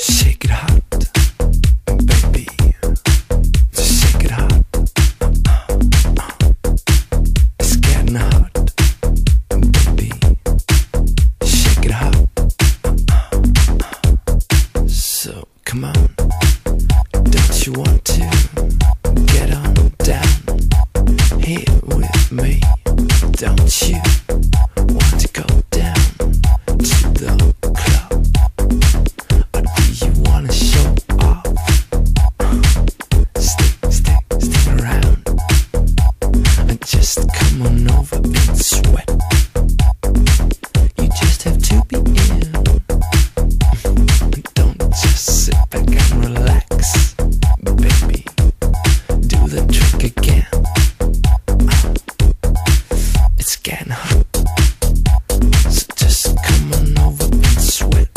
Shake it hot, baby. Just shake it hot. It's getting hot, baby. Shake it hot. So come on, don't you want to get on down here with me? Don't you want to go down to the club? Or do you wanna show off? Stick around and just come on over and sweat. You just have to be in. Don't just sit back and relax, baby. Do the trick again. It's getting hot, so just come on over and sweat.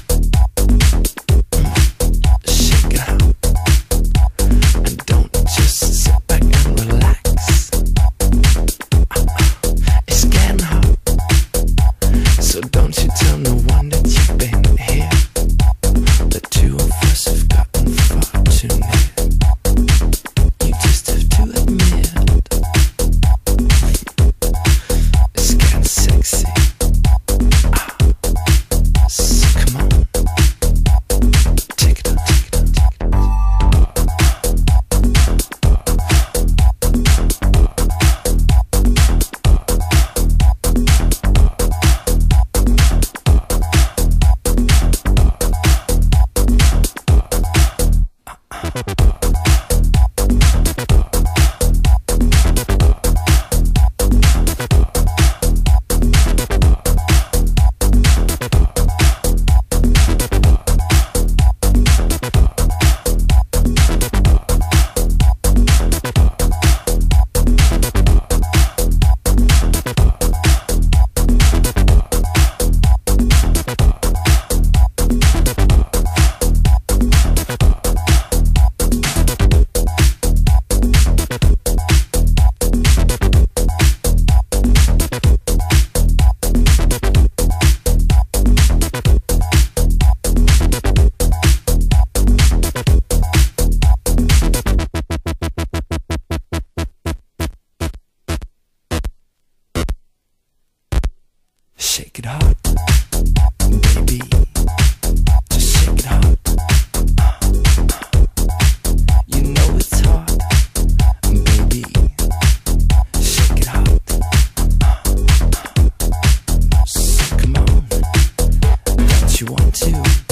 Shake it out, and don't just sit back and relax. It's getting hot, so don't you tell no one that you've been here. The two of us have gotten far too near. You just have to admit it's getting sexy. So come on, take it out, take it out, take it out. Shake it hot, baby. Just shake it hot. You know it's hot, baby. Shake it hot. So come on, don't you want to?